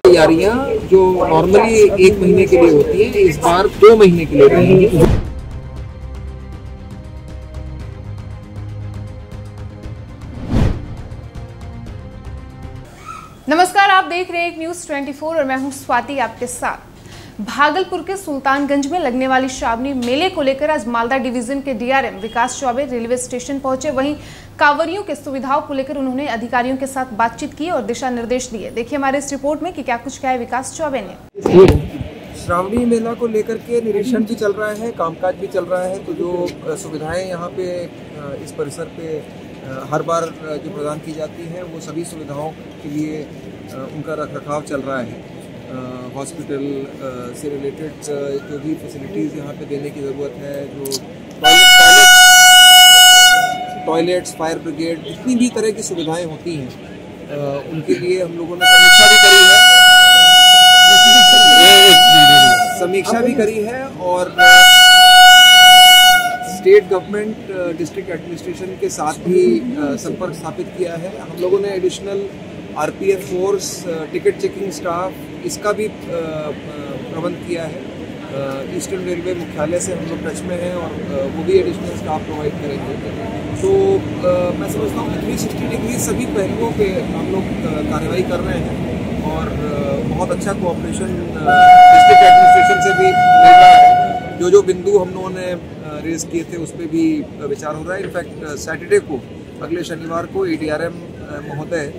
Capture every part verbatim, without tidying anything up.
तैयारियां जो नॉर्मली एक महीने के लिए होती हैं इस बार दो महीने के लिए रहेंगी। नमस्कार, आप देख रहे हैं एक न्यूज चौबीस और मैं हूं स्वाति आपके साथ। भागलपुर के सुल्तानगंज में लगने वाली श्रावणी मेले को लेकर आज मालदा डिवीजन के DRM Vikas Chaubey railway station पहुंचे। वहीं कांवरियों की सुविधाओं को लेकर उन्होंने अधिकारियों के साथ बातचीत की और दिशा निर्देश दिए। देखिए हमारे इस रिपोर्ट में कि क्या कुछ कहा है विकास चौबे ने। श्रावणी मेला को लेकर के निरीक्षण भी चल रहा है, कामकाज भी चल रहा है, तो जो सुविधाएं यहाँ पे इस परिसर पे हर बार जो प्रदान की जाती है वो सभी सुविधाओं के लिए उनका रखरखाव चल रहा है। हॉस्पिटल से रिलेटेड जो भी फैसिलिटीज़ यहाँ पे देने की ज़रूरत है, जो टॉयलेट टॉयलेट्स फायर ब्रिगेड जितनी भी तरह की सुविधाएं होती हैं उनके लिए हम लोगों ने समीक्षा भी करी है समीक्षा भी करी है और स्टेट गवर्नमेंट डिस्ट्रिक्ट एडमिनिस्ट्रेशन के साथ भी संपर्क स्थापित किया है। हम लोगों ने additional RPF force, ticket checking staff इसका भी प्रबंध किया है। ईस्टर्न रेलवे मुख्यालय से हम लोग टच में हैं और वो भी एडिशनल स्टाफ प्रोवाइड करेंगे। तो मैं समझता हूँ कि तीन सौ साठ डिग्री सभी पहलुओं पे हम लोग कार्रवाई कर रहे हैं और बहुत अच्छा कोऑपरेशन डिस्ट्रिक्ट एडमिनिस्ट्रेशन से भी मिल रहा है। जो जो बिंदु हम लोगों ने रेज किए थे उस पर भी विचार हो रहा है। इनफैक्ट सैटरडे को, अगले शनिवार को एडीआरएम महोदय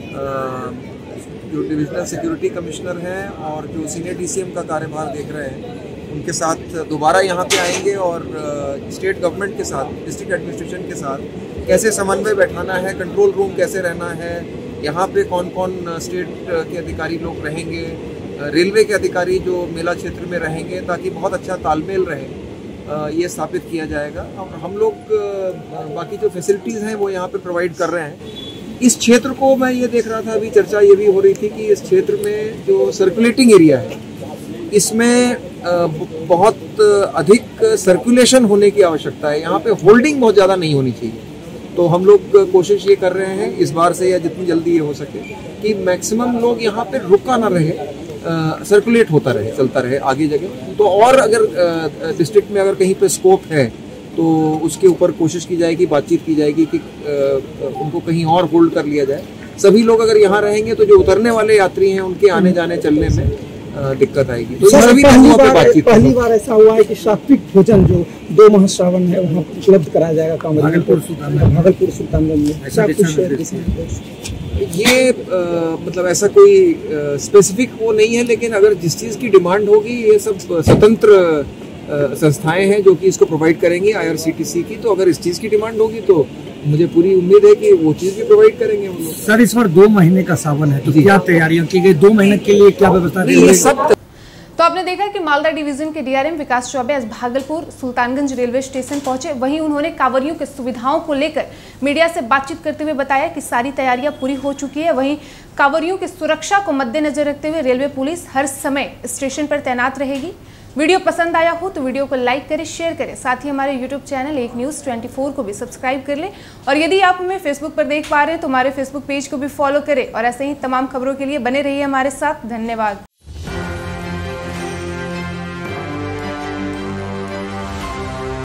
जो डिविजनल सिक्योरिटी कमिश्नर हैं और जो सीनियर डीसीएम का कार्यभार देख रहे हैं उनके साथ दोबारा यहाँ पे आएंगे और स्टेट गवर्नमेंट के साथ, डिस्ट्रिक्ट एडमिनिस्ट्रेशन के साथ कैसे समन्वय बैठाना है, कंट्रोल रूम कैसे रहना है, यहाँ पे कौन कौन स्टेट के अधिकारी लोग रहेंगे, रेलवे के अधिकारी जो मेला क्षेत्र में रहेंगे, ताकि बहुत अच्छा तालमेल रहे, ये स्थापित किया जाएगा। और हम लोग बाकी जो फैसिलिटीज़ हैं वो यहाँ पे प्रोवाइड कर रहे हैं। इस क्षेत्र को मैं ये देख रहा था, अभी चर्चा ये भी हो रही थी कि इस क्षेत्र में जो सर्कुलेटिंग एरिया है इसमें बहुत अधिक सर्कुलेशन होने की आवश्यकता है। यहाँ पे होल्डिंग बहुत ज़्यादा नहीं होनी चाहिए। तो हम लोग कोशिश ये कर रहे हैं इस बार से या जितनी जल्दी ये हो सके कि मैक्सिमम लोग यहाँ पे रुका ना रहे, सर्कुलेट होता रहे, चलता रहे आगे जगह। तो और अगर डिस्ट्रिक्ट में अगर कहीं पे स्कोप है तो उसके ऊपर कोशिश की जाएगी, बातचीत की जाएगी कि उनको कहीं और होल्ड कर लिया जाए। सभी लोग अगर यहाँ रहेंगे तो जो उतरने वाले यात्री हैं उनके आने जाने चलने में दिक्कत आएगी। तो सभी पहलुओं पे बातचीत। पहली बार ऐसा हुआ है कि सात्विक भोजन जो दो माह श्रावण है वहाँ उपलब्ध कराया जाएगा भागलपुर भागलपुर सुल्तानगंज में। ऐसा कुछ ये आ, मतलब ऐसा कोई स्पेसिफिक वो नहीं है, लेकिन अगर जिस चीज़ की डिमांड होगी ये सब स्वतंत्र संस्थाएं हैं जो कि इसको प्रोवाइड करेंगी आईआरसीटीसी की। तो अगर इस चीज़ की डिमांड होगी तो मुझे पूरी उम्मीद है कि वो चीज़ भी प्रोवाइड करेंगे हम लोग। सर, इस बार दो महीने का सावन है तो क्या तैयारियां की गई? दो महीने के लिए क्या व्यवस्था है? सब तो आपने देखा कि मालदा डिवीजन के डीआरएम विकास चौबे आज भागलपुर सुल्तानगंज रेलवे स्टेशन पहुंचे। वहीं उन्होंने कांवरियों की सुविधाओं को लेकर मीडिया से बातचीत करते हुए बताया कि सारी तैयारियां पूरी हो चुकी है। वहीं कांवरियों की सुरक्षा को मद्देनजर रखते हुए रेलवे पुलिस हर समय स्टेशन पर तैनात रहेगी। वीडियो पसंद आया हो तो वीडियो को लाइक करें, शेयर करें, साथ ही हमारे यूट्यूब चैनल एक न्यूज़ चौबीस को भी सब्सक्राइब कर लें। और यदि आप हमें फेसबुक पर देख पा रहे हैं तो हमारे फेसबुक पेज को भी फॉलो करें और ऐसे ही तमाम खबरों के लिए बने रहिए हमारे साथ। धन्यवाद।